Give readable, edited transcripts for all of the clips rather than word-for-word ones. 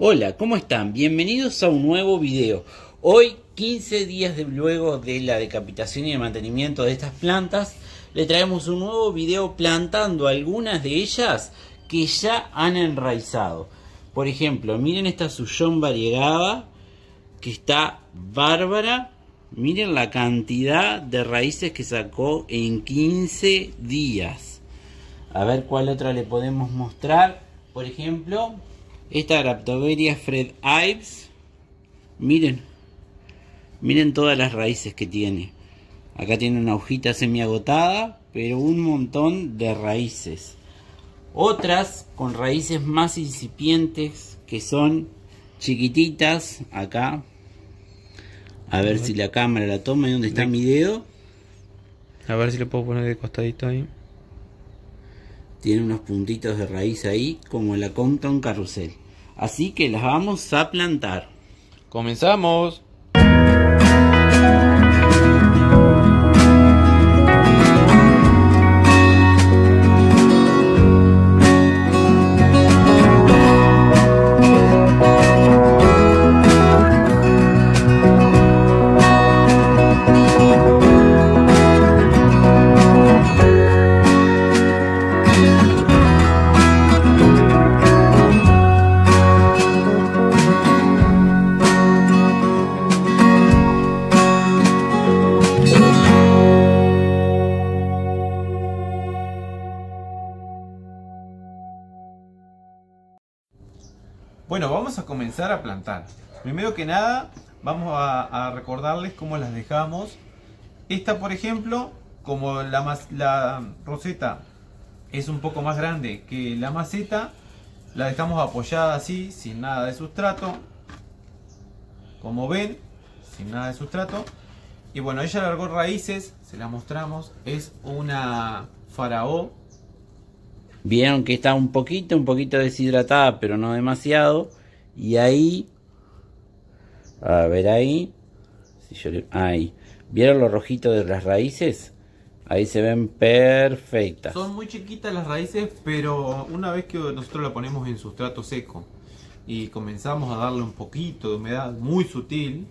Hola, ¿cómo están? Bienvenidos a un nuevo video. Hoy, 15 días luego de la decapitación y el mantenimiento de estas plantas, le traemos un nuevo video plantando algunas de ellas que ya han enraizado. Por ejemplo, miren esta Sullón variegada que está bárbara. Miren la cantidad de raíces que sacó en 15 días. A ver cuál otra le podemos mostrar. Por ejemplo, esta Graptoveria Fred Ives. Miren todas las raíces que tiene. Acá tiene una hojita semiagotada, pero un montón de raíces. Otras con raíces más incipientes, que son chiquititas. Acá, a ver si la cámara la toma y dónde está mi dedo. A ver si le puedo poner de costadito ahí. Tiene unos puntitos de raíz ahí, como la Compton Carrusel. Así que las vamos a plantar. ¡Comenzamos! Bueno, vamos a comenzar a plantar. Primero que nada, vamos a recordarles cómo las dejamos. Esta, por ejemplo, como la roseta es un poco más grande que la maceta, la dejamos apoyada así, sin nada de sustrato. Como ven, sin nada de sustrato. Y bueno, ella largó raíces, se las mostramos. Es una Faraó. Vieron que está un poquito deshidratada, pero no demasiado. Y ahí, a ver ahí, ahí, ¿vieron los rojitos de las raíces? Ahí se ven perfectas. Son muy chiquitas las raíces, pero una vez que nosotros la ponemos en sustrato seco y comenzamos a darle un poquito de humedad muy sutil,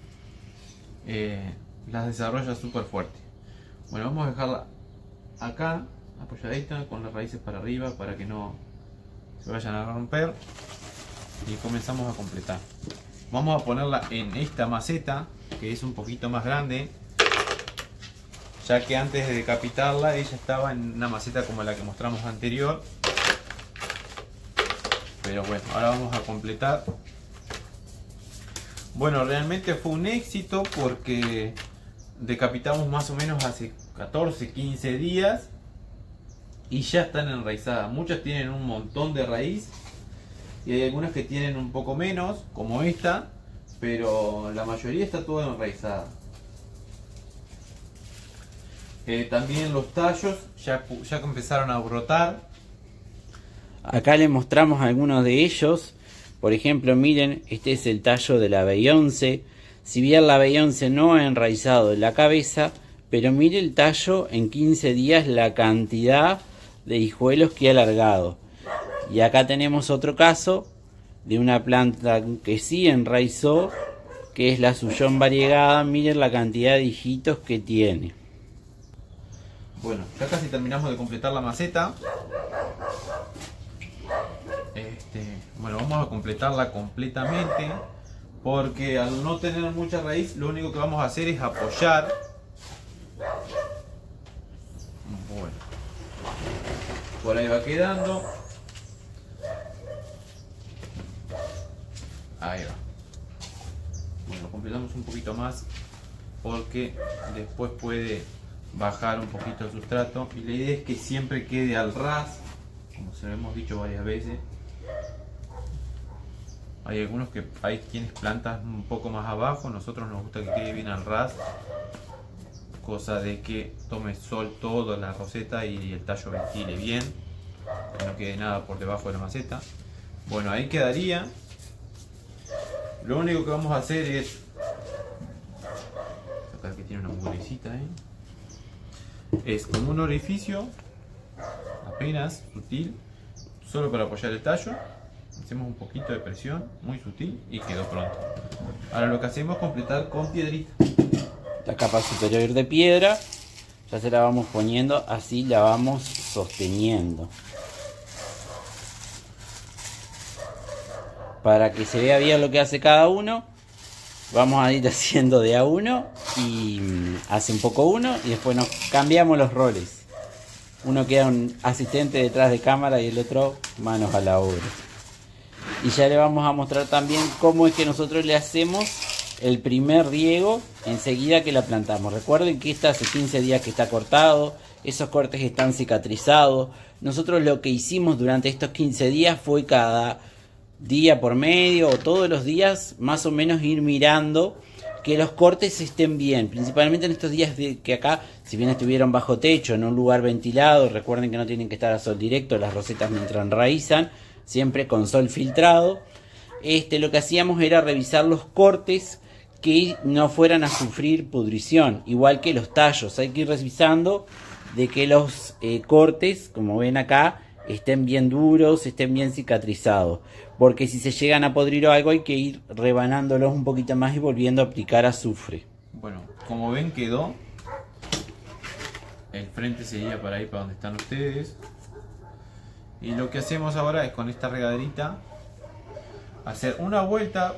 las desarrolla súper fuerte. Bueno, vamos a dejarla acá apoyadita con las raíces para arriba para que no se vayan a romper, y comenzamos a completar. Vamos a ponerla en esta maceta que es un poquito más grande, ya que antes de decapitarla ella estaba en una maceta como la que mostramos anterior. Pero bueno, ahora vamos a completar. Bueno, realmente fue un éxito porque decapitamos más o menos hace 14-15 días y ya están enraizadas. Muchas tienen un montón de raíz y hay algunas que tienen un poco menos, como esta, pero la mayoría está toda enraizada. También los tallos ya empezaron a brotar. Acá les mostramos algunos de ellos. Por ejemplo, miren, este es el tallo de la Beyoncé. Si bien la Beyoncé no ha enraizado en la cabeza, pero mire el tallo en 15 días, la cantidad de hijuelos que ha alargado. Y acá tenemos otro caso de una planta que sí enraizó, que es la Sullón variegada. Miren la cantidad de hijitos que tiene. Bueno, ya casi terminamos de completar la maceta. Bueno, vamos a completarla completamente, porque al no tener mucha raíz, lo único que vamos a hacer es apoyar. Bueno, por ahí va quedando. Ahí va. Bueno, completamos un poquito más porque después puede bajar un poquito el sustrato, y la idea es que siempre quede al ras, como se lo hemos dicho varias veces. Hay quienes plantan un poco más abajo, nosotros nos gusta que quede bien al ras, cosa de que tome sol toda la roseta y el tallo ventile bien, que no quede nada por debajo de la maceta. Bueno, ahí quedaría. Lo único que vamos a hacer es, acá que tiene una mugrecita ahí, es como un orificio apenas sutil, solo para apoyar el tallo. Hacemos un poquito de presión, muy sutil, y quedó pronto. Ahora lo que hacemos es completar con piedrita. La capa superior de piedra ya se la vamos poniendo, así la vamos sosteniendo. Para que se vea bien lo que hace cada uno, vamos a ir haciendo de a uno y hace un poco uno y después nos cambiamos los roles. Uno queda un asistente detrás de cámara y el otro manos a la obra. Y ya le vamos a mostrar también cómo es que nosotros le hacemos el primer riego enseguida que la plantamos. Recuerden que esta hace 15 días que está cortado, esos cortes están cicatrizados. Nosotros lo que hicimos durante estos 15 días fue cada día por medio o todos los días más o menos ir mirando que los cortes estén bien, principalmente en estos días que acá, si bien estuvieron bajo techo, en un lugar ventilado, recuerden que no tienen que estar a sol directo, las rosetas mientras enraizan, siempre con sol filtrado. Lo que hacíamos era revisar los cortes que no fueran a sufrir pudrición, igual que los tallos. Hay que ir revisando de que los cortes, como ven acá, estén bien duros, estén bien cicatrizados, porque si se llegan a podrir o algo hay que ir rebanándolos un poquito más y volviendo a aplicar azufre. Bueno, como ven quedó. El frente sería para ir para donde están ustedes. Y lo que hacemos ahora es con esta regaderita hacer una vuelta,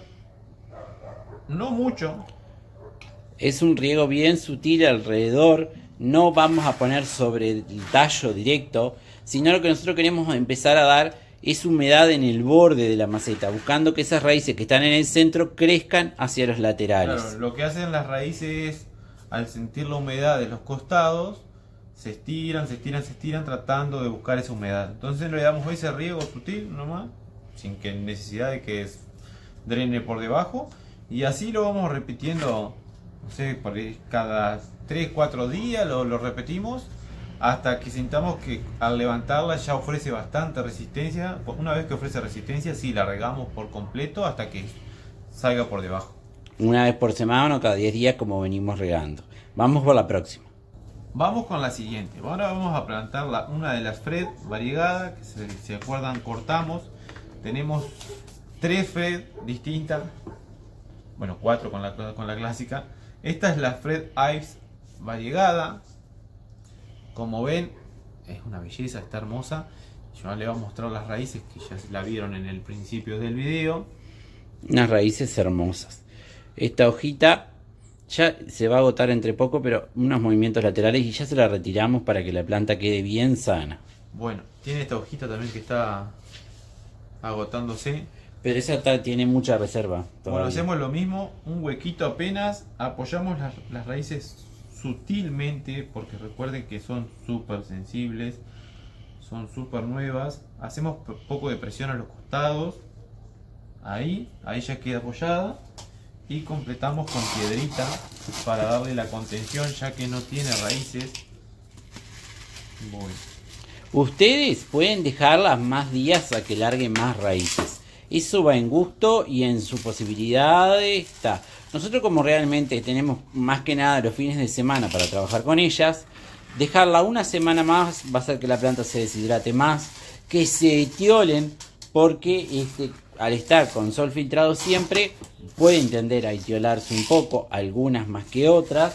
no mucho. Es un riego bien sutil alrededor, no vamos a poner sobre el tallo directo, sino lo que nosotros queremos empezar a dar es humedad en el borde de la maceta, buscando que esas raíces que están en el centro crezcan hacia los laterales. Claro, lo que hacen las raíces es, al sentir la humedad de los costados, se estiran, tratando de buscar esa humedad. Entonces le damos ese riego sutil nomás, sin que necesidad de que drene por debajo. Y así lo vamos repitiendo, no sé, por ahí cada 3-4 días lo repetimos, hasta que sintamos que al levantarla ya ofrece bastante resistencia. Una vez que ofrece resistencia, sí, la regamos por completo hasta que salga por debajo. Una vez por semana o cada 10 días como venimos regando. Vamos por la próxima. Vamos con la siguiente. Ahora vamos a plantar una de las Fred variegada, que se acuerdan cortamos. Tenemos 3 Fred distintas. Bueno, 4 con la clásica. Esta es la Fred Ives variegada. Como ven, es una belleza, está hermosa. Yo les voy a mostrar las raíces que ya la vieron en el principio del video. Unas raíces hermosas. Esta hojita ya se va a agotar entre poco, pero unos movimientos laterales y ya se la retiramos para que la planta quede bien sana. Bueno, tiene esta hojita también que está agotándose. Pero esa tiene mucha reserva todavía. Bueno, hacemos lo mismo, un huequito apenas, apoyamos las raíces sutilmente, porque recuerden que son súper sensibles, son súper nuevas. Hacemos poco de presión a los costados, ahí ya queda apoyada, y completamos con piedrita para darle la contención, ya que no tiene raíces. Bueno. Ustedes pueden dejarlas más días a que larguen más raíces. Eso va en gusto y en su posibilidad está. Nosotros, como realmente tenemos más que nada los fines de semana para trabajar con ellas, dejarla una semana más va a hacer que la planta se deshidrate más, que se etiolen, porque al estar con sol filtrado siempre pueden tender a etiolarse un poco, algunas más que otras.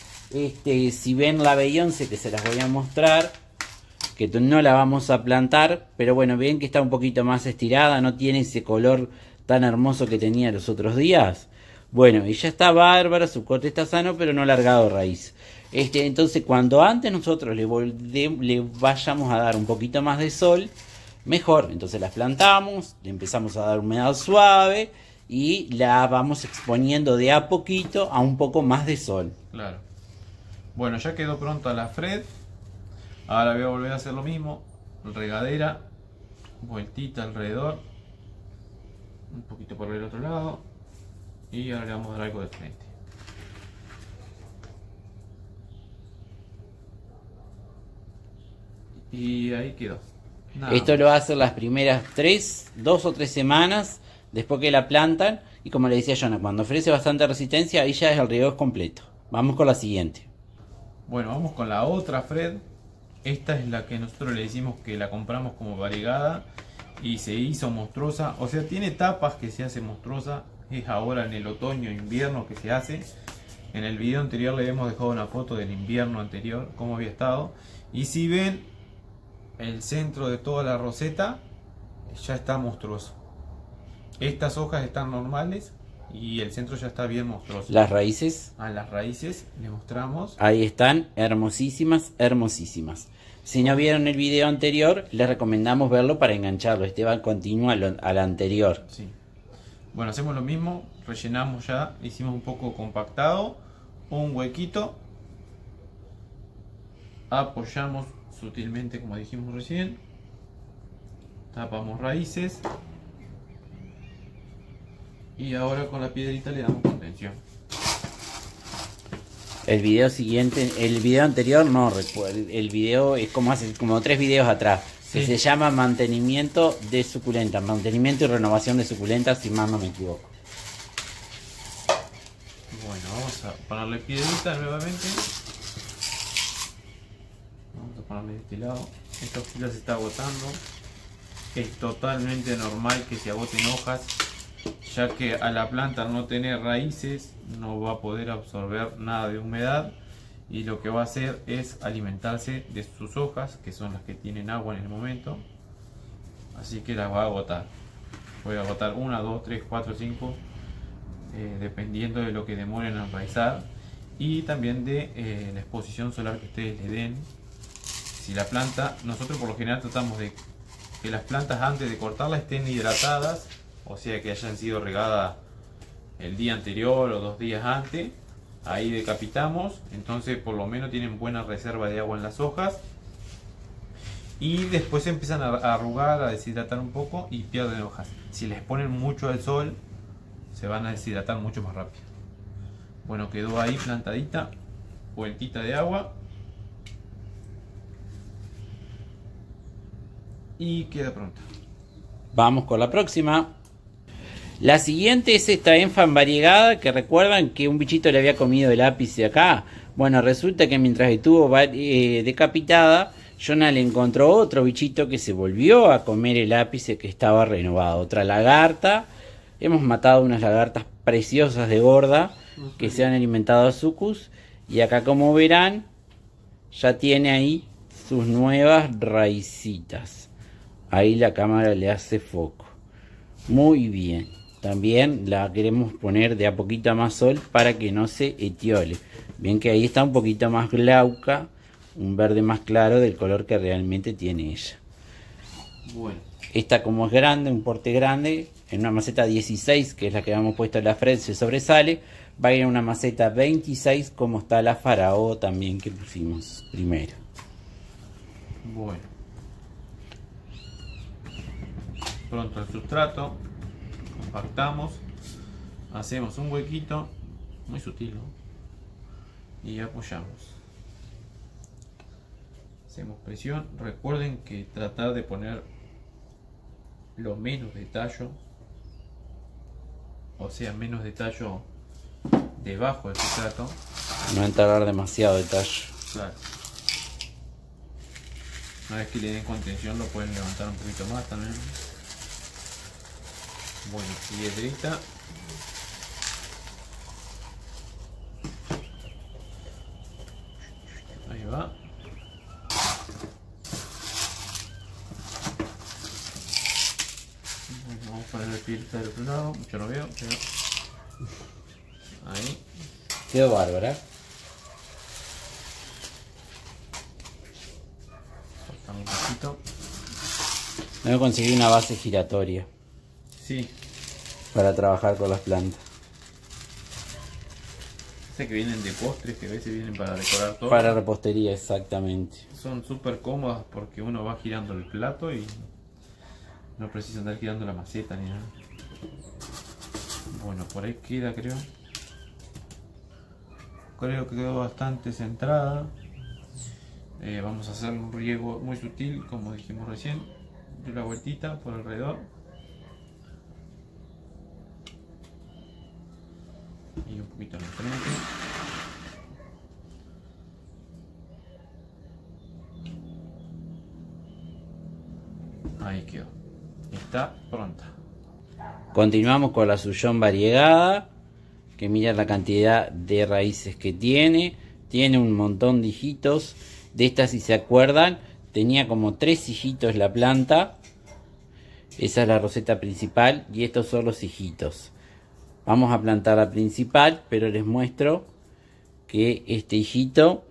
Si ven la Beyoncé, que se las voy a mostrar, que no la vamos a plantar, pero bueno, ven que está un poquito más estirada, no tiene ese color tan hermoso que tenía los otros días. Bueno, y ya está bárbara, su corte está sano, pero no ha largado raíz. Entonces, cuando antes nosotros le vayamos a dar un poquito más de sol, mejor. Entonces las plantamos, le empezamos a dar humedad suave y la vamos exponiendo de a poquito a un poco más de sol. Claro. Bueno, ya quedó pronta la Fred. Ahora voy a volver a hacer lo mismo, regadera, vueltita alrededor, un poquito por el otro lado, y ahora le vamos a dar algo de frente. Y ahí quedó. Nada. Esto lo hacen las primeras 2 o 3 semanas después que la plantan, y como le decía Jonah, cuando ofrece bastante resistencia, ahí ya es el riego completo. Vamos con la siguiente. Bueno, vamos con la otra Fred. Esta es la que nosotros le decimos que la compramos como variegada y se hizo monstruosa. O sea, tiene etapas que se hace monstruosa. Es ahora en el otoño invierno que se hace. En el video anterior le hemos dejado una foto del invierno anterior, cómo había estado. Y si ven, el centro de toda la roseta ya está monstruoso. Estas hojas están normales y el centro ya está bien monstruoso. Las raíces. A las raíces le mostramos. Ahí están, hermosísimas, hermosísimas. Si no vieron el video anterior, les recomendamos verlo para engancharlo. Esteban continúa al anterior. Sí. Bueno, hacemos lo mismo, rellenamos ya, hicimos un poco compactado, un huequito, apoyamos sutilmente como dijimos recién, tapamos raíces y ahora con la piedrita le damos contención. El video siguiente, el video anterior no recuerdo, el video es como hace como 3 videos atrás, sí, que se llama mantenimiento de suculentas, mantenimiento y renovación de suculentas, si más no me equivoco. Bueno, vamos a ponerle piedrita nuevamente. Vamos a ponerle de este lado. Esta hojita se está agotando. Es totalmente normal que se agoten hojas, ya que a la planta al no tener raíces no va a poder absorber nada de humedad y lo que va a hacer es alimentarse de sus hojas, que son las que tienen agua en el momento, así que las va a agotar. Voy a agotar 1, 2, 3, 4, 5 dependiendo de lo que demoren en enraizar y también de la exposición solar que ustedes le den. Si la planta, nosotros por lo general tratamos de que las plantas antes de cortarlas estén hidratadas, o sea que hayan sido regadas el día anterior o 2 días antes. Ahí decapitamos, entonces por lo menos tienen buena reserva de agua en las hojas y después empiezan a arrugar, a deshidratar un poco y pierden hojas. Si les ponen mucho al sol se van a deshidratar mucho más rápido. Bueno, quedó ahí plantadita, vueltita de agua y queda pronta. Vamos con la próxima. La siguiente es esta enfan variegada, que recuerdan que un bichito le había comido el ápice acá. Bueno, resulta que mientras estuvo decapitada, Jonah le encontró otro bichito que se volvió a comer el ápice que estaba renovado. Otra lagarta. Hemos matado unas lagartas preciosas de gorda que se han alimentado a sucus. Y acá, como verán, ya tiene ahí sus nuevas raicitas. Ahí la cámara le hace foco. Muy bien. También la queremos poner de a poquito más sol para que no se etiole. Bien que ahí está un poquito más glauca, un verde más claro del color que realmente tiene ella. Bueno, Esta, como es grande, un porte grande, en una maceta 16, que es la que habíamos puesto en la Fred, se sobresale. Va a ir a una maceta 26, como está la Faraó también que pusimos primero. bueno. Pronto el sustrato, compactamos, hacemos un huequito, muy sutil, ¿no? Y apoyamos. Hacemos presión. Recuerden que tratar de poner lo menos de tallo, o sea, menos de tallo debajo del sustrato. No enterrar demasiado detalle. Claro. Una vez que le den contención lo pueden levantar un poquito más también. Bueno, piedrita. Ahí va. Bueno, vamos a poner la piedrita del otro lado. Mucho no veo, pero... Ahí. Quedó bárbara. Soltamos un poquito. Voy a conseguir una base giratoria Sí. para trabajar con las plantas. Sé que vienen de postres, que a veces vienen para decorar todo. Para repostería, exactamente. Son súper cómodas porque uno va girando el plato y no precisa andar girando la maceta ni nada. Bueno, por ahí queda, creo. Creo que quedó bastante centrada. Vamos a hacer un riego muy sutil, como dijimos recién, de una vueltita por alrededor. Y un poquito en el frente. Ahí quedó. está pronta. Continuamos con la Sullón variegada, que mira la cantidad de raíces que tiene. Tiene un montón de hijitos. De estas, si se acuerdan, tenía como 3 hijitos la planta. Esa es la roseta principal y estos son los hijitos. Vamos a plantar la principal, pero les muestro que este hijito,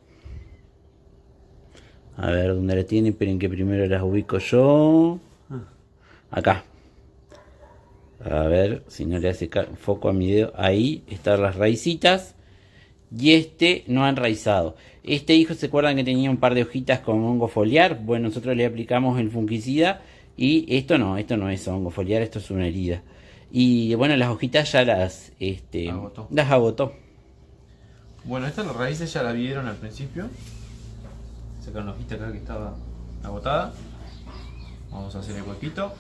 a ver dónde la tiene, esperen que primero las ubico yo. Acá. A ver si no le hace foco a mi dedo. Ahí están las raicitas. Y este no ha enraizado. Este hijo, ¿se acuerdan que tenía un par de hojitas con hongo foliar? Bueno, nosotros le aplicamos el fungicida. Y esto no es hongo foliar, esto es una herida. Y bueno, las hojitas ya las agotó. Bueno, estas raíces ya la vieron al principio. Sacaron la hojita acá que estaba agotada. Vamos a hacer el huequito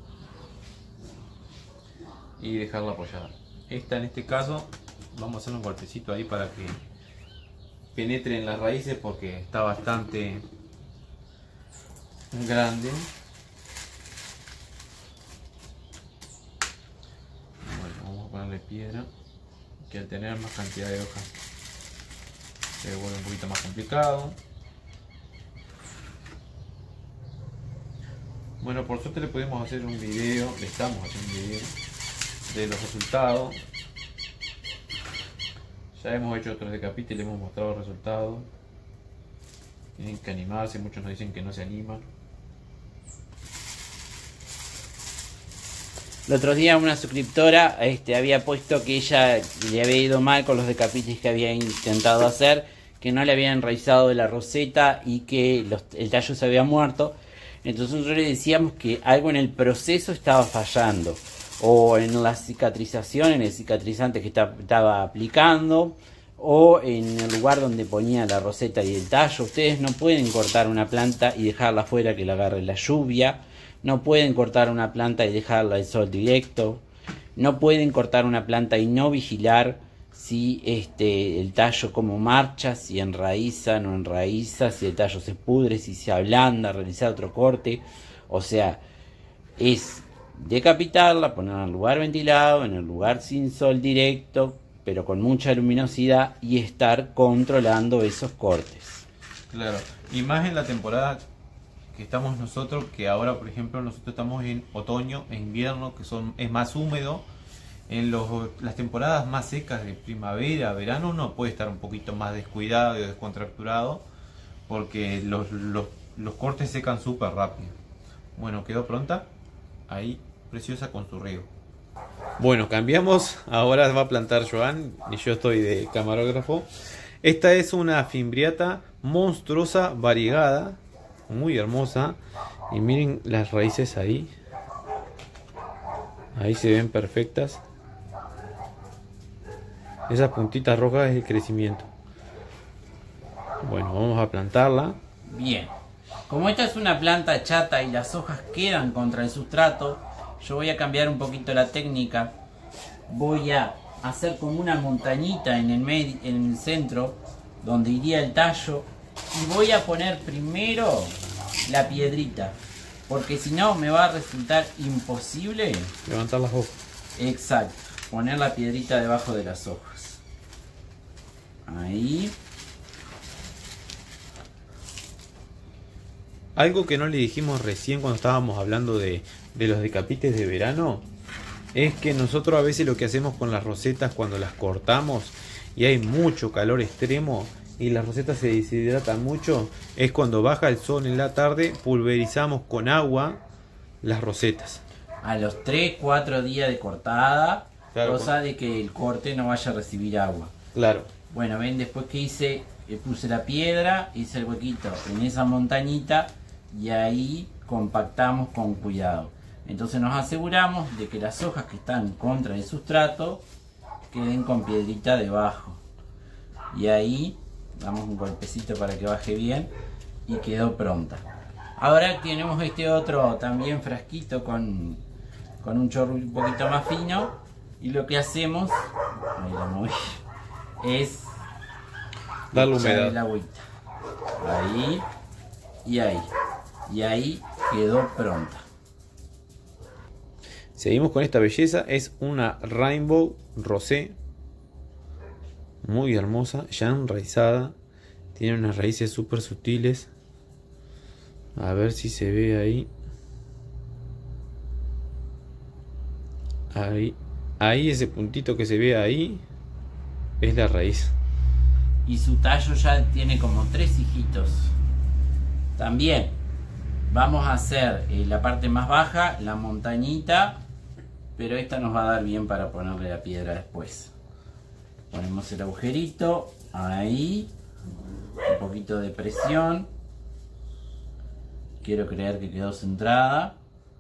y dejarla apoyada. Esta, en este caso, vamos a hacer un golpecito ahí para que penetre en las raíces porque está bastante grande. Bueno, vamos a ponerle piedra, que al tener más cantidad de hojas se vuelve un poquito más complicado. Bueno, por suerte le podemos hacer un video, le estamos haciendo un video de los resultados. Ya hemos hecho otros decapites y le hemos mostrado los resultados. Tienen que animarse, muchos nos dicen que no se animan. El otro día una suscriptora había puesto que ella le había ido mal con los decapites que había intentado hacer, que no le habían enraizado de la roseta y que el tallo se había muerto. Entonces nosotros le decíamos que algo en el proceso estaba fallando, o en la cicatrización, en el cicatrizante que estaba aplicando, o en el lugar donde ponía la roseta y el tallo. Ustedes no pueden cortar una planta y dejarla afuera que la agarre la lluvia, no pueden cortar una planta y dejarla al sol directo, no pueden cortar una planta y no vigilar si el tallo como marcha, si enraiza, no enraiza, si el tallo se pudre, si se ablanda, realizar otro corte. O sea, es decapitarla, ponerla en el lugar ventilado, en el lugar sin sol directo, pero con mucha luminosidad, y estar controlando esos cortes. Claro, y más en la temporada que estamos nosotros, que ahora por ejemplo nosotros estamos en otoño, en invierno, que es más húmedo. En las temporadas más secas de primavera, verano, uno puede estar un poquito más descuidado y descontracturado porque los cortes secan súper rápido. Bueno, quedó pronta. Ahí, preciosa con su riego. Bueno, cambiamos. Ahora va a plantar Joan y yo estoy de camarógrafo. Esta es una fimbriata monstruosa variegada, muy hermosa. Y miren las raíces ahí. Ahí se ven perfectas. Esas puntitas rojas es el crecimiento. Bueno, vamos a plantarla. Bien, como esta es una planta chata y las hojas quedan contra el sustrato, yo voy a cambiar un poquito la técnica. Voy a hacer como una montañita en el centro donde iría el tallo, y voy a poner primero la piedrita, porque si no me va a resultar imposible levantar las hojas. Exacto, poner la piedrita debajo de las hojas. Ahí. Algo que no le dijimos recién cuando estábamos hablando de los decapites de verano, es que nosotros a veces lo que hacemos con las rosetas cuando las cortamos y hay mucho calor extremo y las rosetas se deshidratan mucho, es cuando baja el sol en la tarde, pulverizamos con agua las rosetas. A los 3-4 días de cortada, claro, cosa de que el corte no vaya a recibir agua. Claro. Bueno, ven, después que puse la piedra, hice el huequito en esa montañita y ahí compactamos con cuidado. Entonces nos aseguramos de que las hojas que están contra el sustrato queden con piedrita debajo. Y ahí damos un golpecito para que baje bien y quedó pronta. Ahora tenemos este otro también frasquito con un chorro un poquito más fino, y lo que hacemos, ahí la moví, es darle humedad. El agüita. Ahí y ahí. Y ahí quedó pronta. Seguimos con esta belleza. Es una Rainbow Rosé. Muy hermosa, ya enraizada. Tiene unas raíces súper sutiles. A ver si se ve ahí. Ahí ese puntito que se ve ahí es la raíz. Y su tallo ya tiene como 3 hijitos. También vamos a hacer la parte más baja, la montañita, pero esta nos va a dar bien para ponerle la piedra después. Ponemos el agujerito ahí, un poquito de presión. Quiero creer que quedó centrada.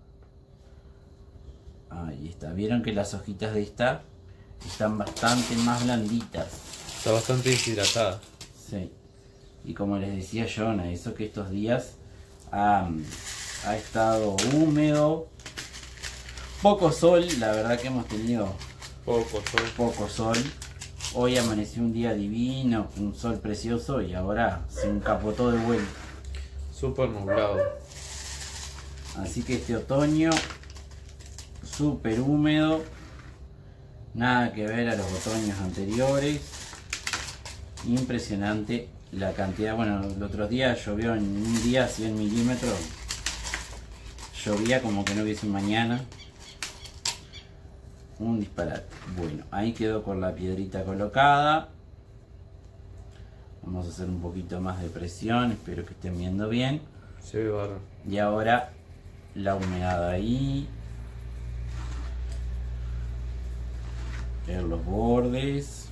Ahí está. Vieron que las hojitas de esta están bastante más blanditas. Está bastante deshidratada. Sí. Y como les decía Jonah, eso que estos días ha estado húmedo, poco sol, la verdad que hemos tenido poco sol. Hoy amaneció un día divino, un sol precioso y ahora se encapotó de vuelta. Súper nublado. Así que este otoño súper húmedo, nada que ver a los otoños anteriores. Impresionante la cantidad. Bueno, el otro día llovió en un día 100 milímetros. Llovía como que no hubiese un mañana. Un disparate. Bueno, ahí quedó con la piedrita colocada. Vamos a hacer un poquito más de presión. Espero que estén viendo bien. Se ve bárbaro. Y ahora la humedad ahí. En los bordes.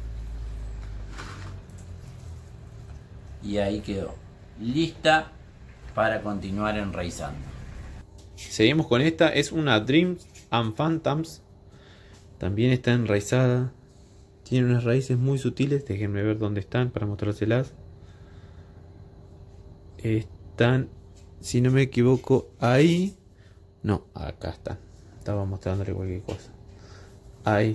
Y ahí quedó. Lista para continuar enraizando. Seguimos con esta. Es una Dreams and Phantoms. También está enraizada. Tiene unas raíces muy sutiles. Déjenme ver dónde están para mostrárselas. Están, si no me equivoco, ahí. No, acá están. Estaba mostrándole cualquier cosa. Ahí.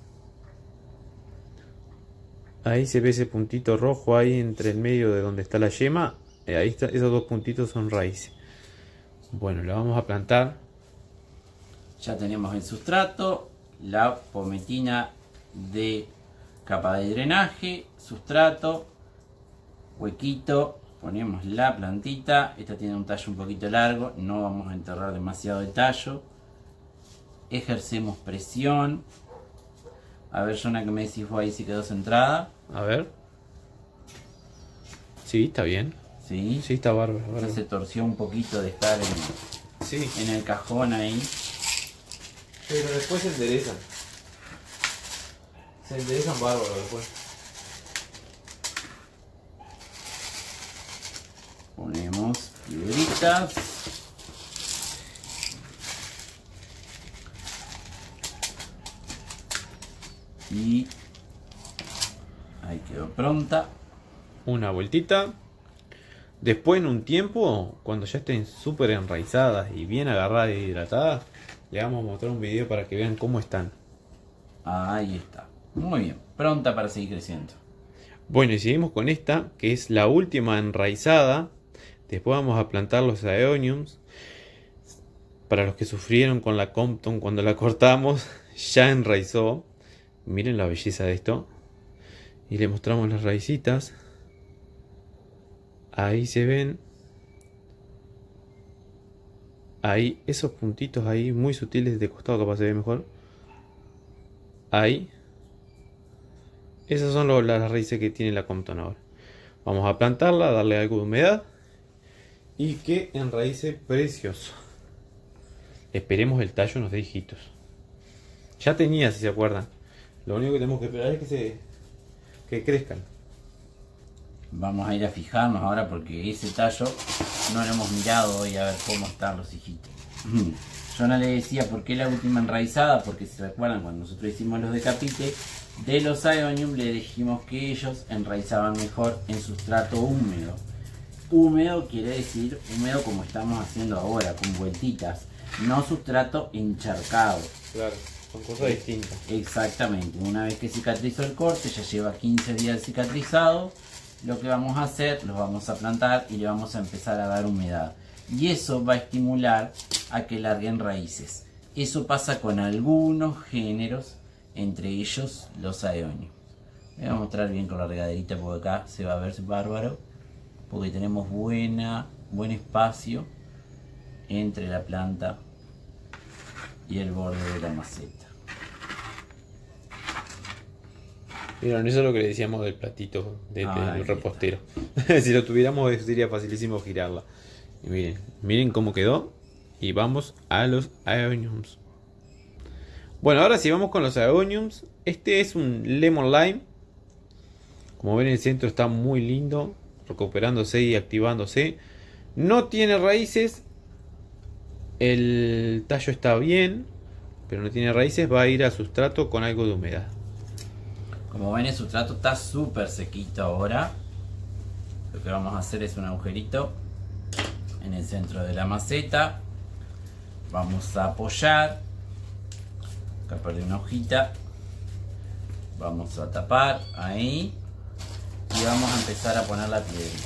Ahí se ve ese puntito rojo ahí entre el medio de donde está la yema. Ahí está, esos dos puntitos son raíces. Bueno, la vamos a plantar. Ya tenemos el sustrato, la pometina de capa de drenaje, sustrato, huequito, ponemos la plantita. Esta tiene un tallo un poquito largo, no vamos a enterrar demasiado el tallo. Ejercemos presión. A ver, Jonah, que me decís vos ahí si quedó centrada. A ver. Sí, está bien. Sí, Sí, está bárbaro. ya bárbaro. se torció un poquito de estar Sí, en el cajón ahí. pero después se enderezan. Se enderezan bárbaro después. Ponemos piedritas. Y ahí quedó pronta. Una vueltita. Después en un tiempo, cuando ya estén súper enraizadas y bien agarradas y hidratadas, le vamos a mostrar un video para que vean cómo están. Ahí está. Muy bien. Pronta para seguir creciendo. Bueno, y seguimos con esta, que es la última enraizada. Después vamos a plantar los aeoniums. Para los que sufrieron con la Compton cuando la cortamos, ya enraizó. Miren la belleza de esto. Y le mostramos las raicitas. Ahí se ven. Ahí, esos puntitos ahí muy sutiles de costado, capaz se ve mejor. Ahí. Esas son las raíces que tiene la Compton ahora. Vamos a plantarla, darle algo de humedad. Y que enraice precioso. Esperemos el tallo nos dé hijitos. Ya tenía, si se acuerdan. Lo único que tenemos que esperar es que crezcan. Vamos a ir a fijarnos ahora porque ese tallo no lo hemos mirado hoy a ver cómo están los hijitos. Yo no le decía por qué la última enraizada, porque si recuerdan cuando nosotros hicimos los decapite de los aeonium le dijimos que ellos enraizaban mejor en sustrato húmedo. Húmedo quiere decir húmedo como estamos haciendo ahora, con vueltitas, no sustrato encharcado. Claro, son cosas distintas. Exactamente, una vez que cicatrizó el corte, ya lleva 15 días cicatrizado, lo que vamos a hacer, los vamos a plantar y le vamos a empezar a dar humedad. Y eso va a estimular a que larguen raíces. Eso pasa con algunos géneros, entre ellos los aeonium. Voy a mostrar bien con la regaderita porque acá se va a ver bárbaro, porque tenemos buen espacio entre la planta y el borde de la maceta. Miren, eso es lo que le decíamos del platito del repostero. Está. Si lo tuviéramos sería facilísimo girarla. Y miren cómo quedó. Y vamos a los aeoniums. Bueno, ahora sí vamos con los aeoniums. Este es un lemon lime. Como ven, el centro está muy lindo, recuperándose y activándose. No tiene raíces. El tallo está bien, pero no tiene raíces. Va a ir a sustrato con algo de humedad. Como ven, el sustrato está súper sequito ahora. Lo que vamos a hacer es un agujerito en el centro de la maceta. Vamos a apoyar. Acá perdí una hojita. Vamos a tapar ahí. Y vamos a empezar a poner la piedrita.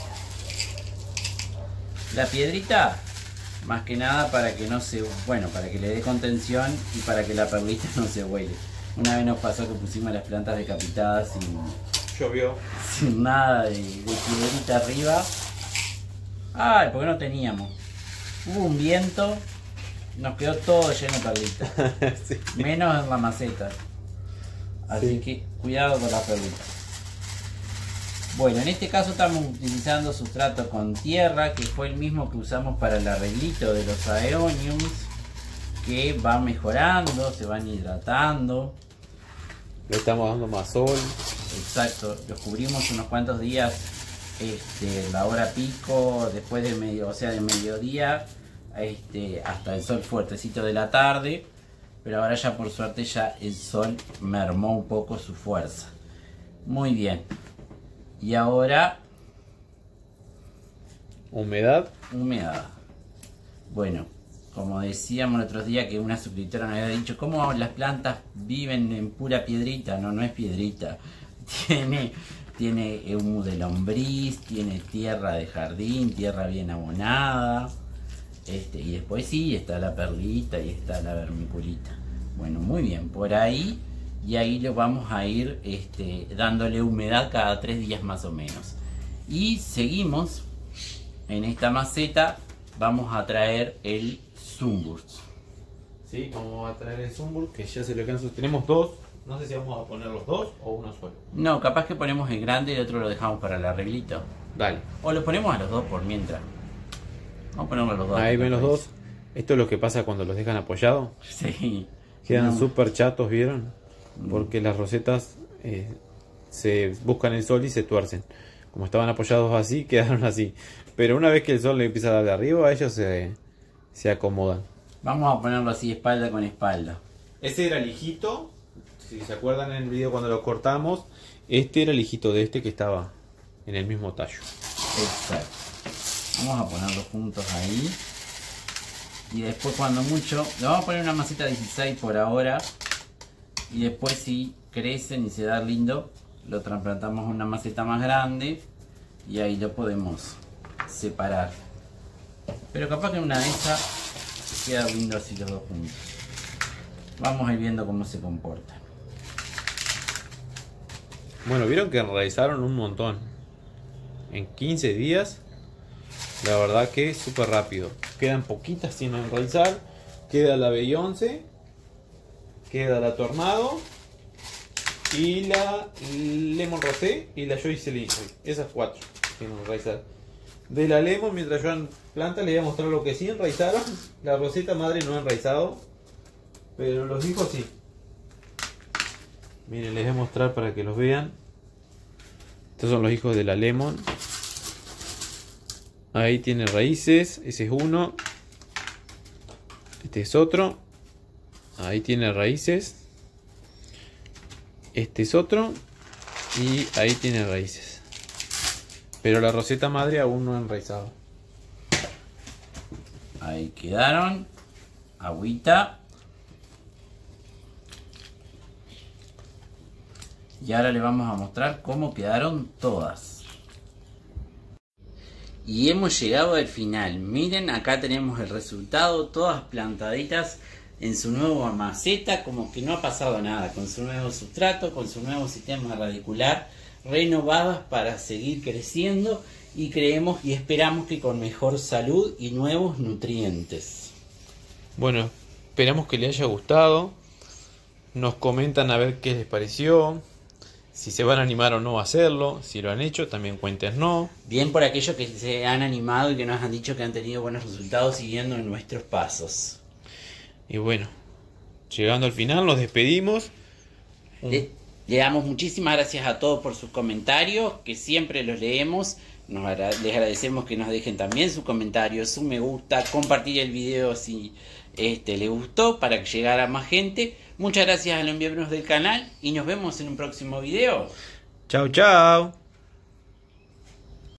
La piedrita, más que nada para que no se... Bueno, para que le dé contención y para que la perlita no se huele. Una vez nos pasó que pusimos las plantas decapitadas sin nada de piedrita arriba. Ay, porque no teníamos. Hubo un viento, nos quedó todo lleno de perlitas. Sí. Menos en la maceta. Así Sí. que cuidado con las perlitas. Bueno, en este caso estamos utilizando sustrato con tierra, que fue el mismo que usamos para el arreglito de los aeoniums, que va mejorando, se van hidratando. Le estamos dando más sol. Exacto, los cubrimos unos cuantos días, la hora pico, después de mediodía, hasta el sol fuertecito de la tarde, pero ahora ya por suerte ya el sol mermó un poco su fuerza. Muy bien. Y ahora Humedad. humedad. Bueno, como decíamos el otro día que una suscriptora nos había dicho, ¿cómo las plantas viven en pura piedrita? No, no es piedrita. Tiene humus de lombriz, tiene tierra de jardín, tierra bien abonada. Y después sí, está la perlita y está la vermiculita. Bueno, muy bien, por ahí. Y ahí lo vamos a ir dándole humedad cada 3 días más o menos. Y seguimos en esta maceta. Vamos a traer el Sunburst. Sí, vamos a traer el Sunburst, que ya se lo alcanza. Tenemos dos. No sé si vamos a poner los dos o uno solo. No, capaz que ponemos el grande y el otro lo dejamos para el arreglito. Dale. O lo ponemos a los dos por mientras. Vamos a ponerlo a los dos. Ahí ven los dos. Esto es lo que pasa cuando los dejan apoyados. Sí. Quedan No. súper chatos, ¿vieron? Porque las rosetas se buscan el sol y se tuercen. Como estaban apoyados así, quedaron así. Pero una vez que el sol le empieza a dar de arriba, ellos se acomodan. Vamos a ponerlo así, espalda con espalda. Ese era el hijito. Si se acuerdan en el video cuando lo cortamos, este era el hijito de este que estaba en el mismo tallo. Exacto. Vamos a ponerlos juntos ahí. Y después cuando mucho, le vamos a poner una maceta 16 por ahora. Y después si crecen y se da lindo, lo trasplantamos a una maceta más grande. Y ahí lo podemos separar. Pero capaz que en una de esas queda lindo así los dos juntos. Vamos a ir viendo cómo se comporta. Bueno, vieron que enraizaron un montón. En 15 días, la verdad que es súper rápido. Quedan poquitas sin enraizar. Queda la B11, queda la Tornado y la Lemon Rosé y la Joycelyn. Esas 4 sin enraizar. De la Lemon, mientras yo planta, les voy a mostrar lo que sí enraizaron. La Roseta madre no ha enraizado, pero los hijos sí. Miren, les voy a mostrar para que los vean. Estos son los hijos de la Lemon. Ahí tiene raíces. Ese es uno. Este es otro. Ahí tiene raíces. Este es otro. Y ahí tiene raíces. Pero la roseta madre aún no ha enraizado. Ahí quedaron. Agüita. Y ahora les vamos a mostrar cómo quedaron todas. Y hemos llegado al final. Miren, acá tenemos el resultado. Todas plantaditas en su nueva maceta, como que no ha pasado nada, con su nuevo sustrato, con su nuevo sistema radicular, renovadas para seguir creciendo, y creemos y esperamos que con mejor salud y nuevos nutrientes. Bueno, esperamos que les haya gustado. Nos comentan a ver qué les pareció, si se van a animar o no a hacerlo. Si lo han hecho, también cuéntenos. Bien por aquellos que se han animado y que nos han dicho que han tenido buenos resultados siguiendo nuestros pasos. Y bueno, llegando al final nos despedimos. Le damos muchísimas gracias a todos por sus comentarios, que siempre los leemos. Les agradecemos que nos dejen también su comentario, su me gusta, compartir el video si les gustó para que llegara más gente. Muchas gracias a los miembros del canal y nos vemos en un próximo video. Chao, chao.